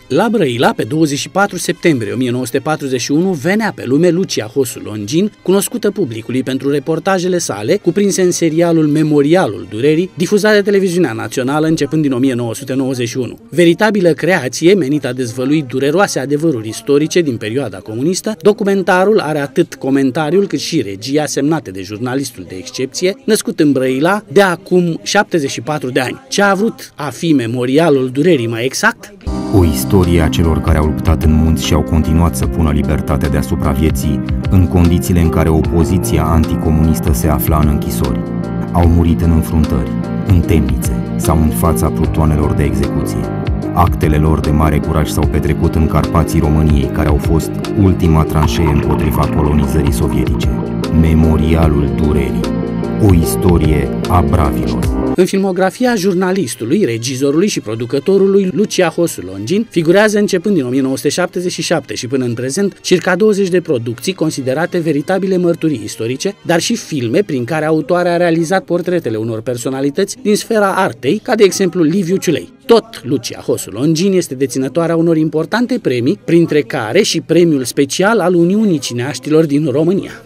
La Brăila, pe 24 septembrie 1941, venea pe lume Lucia Hosu Longin, cunoscută publicului pentru reportajele sale, cuprinse în serialul Memorialul Durerii, difuzat de Televiziunea Națională începând din 1991. Veritabilă creație menită a dezvălui dureroase adevăruri istorice din perioada comunistă, documentarul are atât comentariul cât și regia semnate de jurnalistul de excepție, născut în Brăila de acum 74 de ani. Ce a vrut a fi Memorialul Durerii mai exact? O istorie a celor care au luptat în munți și au continuat să pună libertatea deasupra vieții în condițiile în care opoziția anticomunistă se afla în închisori. Au murit în înfruntări, în temnițe sau în fața plutoanelor de execuție. Actele lor de mare curaj s-au petrecut în Carpații României, care au fost ultima tranșee împotriva colonizării sovietice. Memorialul Durerii. O istorie a bravilor. În filmografia jurnalistului, regizorului și producătorului Lucia Hosu Longin figurează începând din 1977 și până în prezent circa 20 de producții considerate veritabile mărturii istorice, dar și filme prin care autoarea a realizat portretele unor personalități din sfera artei, ca de exemplu Liviu Ciulei. Tot Lucia Hosu Longin este deținătoarea unor importante premii, printre care și premiul special al Uniunii Cineaștilor din România.